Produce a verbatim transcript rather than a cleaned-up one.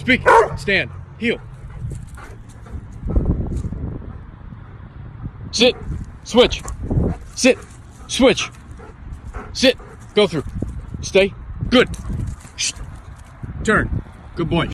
Speak. Stand. Heel. Sit. Switch. Sit. Switch. Sit. Go through. Stay. Good. Shh. Turn. Good boy.